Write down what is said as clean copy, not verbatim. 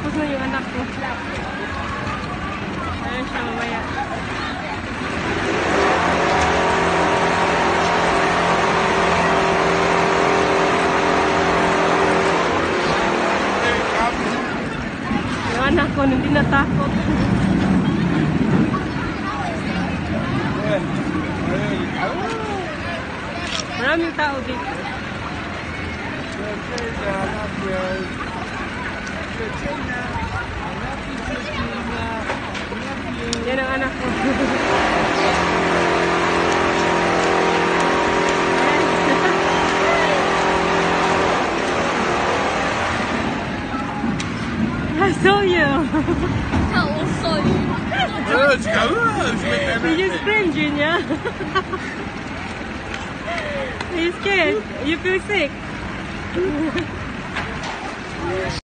Tapos na yung anak ko. Ayan siya mamaya. Yung anak ko, hindi natakot. Maraming tao dito. Yan ang anak ko. I saw you. I also saw you. You just screamed, Junior. Are you scared? You feel sick?